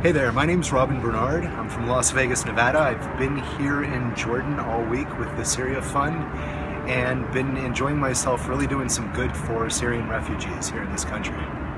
Hey there, my name's Bernhard. I'm from Las Vegas, Nevada. I've been here in Jordan all week with the Syria Fund and been enjoying myself really doing some good for Syrian refugees here in this country.